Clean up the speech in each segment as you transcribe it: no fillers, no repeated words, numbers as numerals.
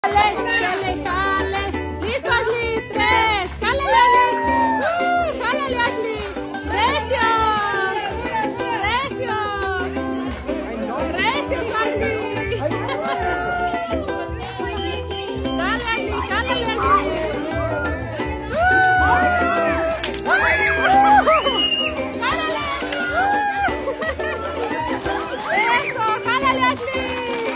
Cale, cale. Listo, Ashley. 3. Cálale, Ashley. Cálale, Ashley. Recios. Recios. Recios, Ashley. Cálale, cálale, Ashley. Cálale. Eso, cálale, Ashley.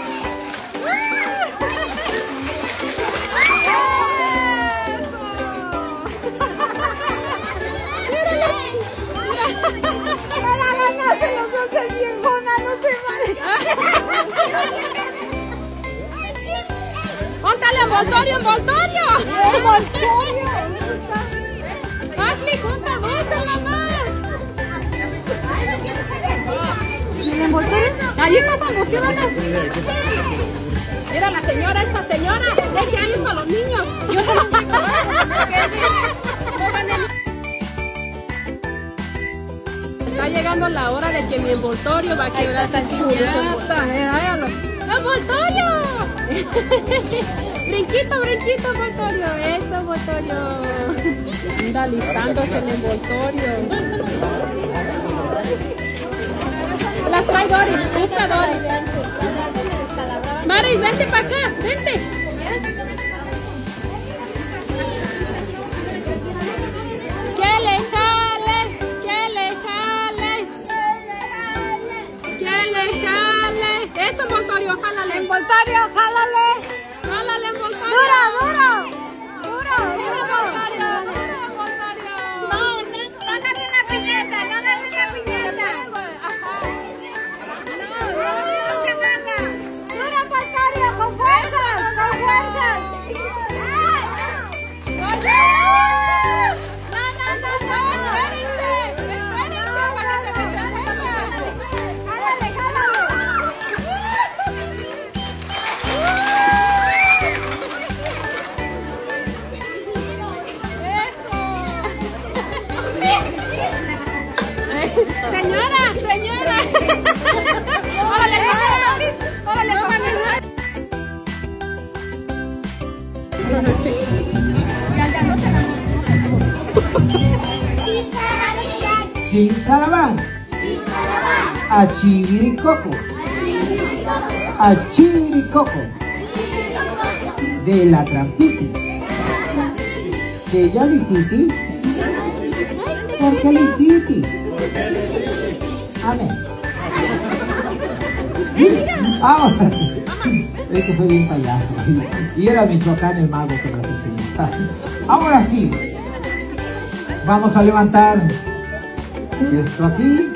¡Póntale envoltorio, envoltorio! ¡Envoltorio! Ashley, junta dos, mamá. ¿El envoltorio? Ahí está, emocionada. Mira la señora, esta señora, es que ahí es para los niños. Está llegando la hora de que mi envoltorio va a quebrar esa piñata. ¡Envoltorio! Brinquito, brinquito, envoltorio. Eso, envoltorio. Anda listándose el envoltorio. Las trae Doris. Gusta Doris. Maris, vente para acá. Vente. ¡Que le jale! ¡Que le jale! ¡Que le jale! Eso, envoltorio, jálale. Envoltorio, jálale. Jálale, envoltorio. Duro, duro. Duro, duro. Envoltorio, duro, envoltorio. No, no agarre la piñata, no agarre la piñata. Ajá. No se agarra. Duro, envoltorio, con fuerzas, con fuerzas. ¡Oye! Espérense para que se me mueva. Jálale, jálale. Señora, señora. Órale, órale, órale. Chinsalabán, achiriricoco, achiriricoco, de la trampitis, de ya visiti, porque visiti. Amén. Ahora, es que soy bien payaso. Y era Michoacán el mago que nos enseñó. Ahora sí, vamos a levantar esto aquí.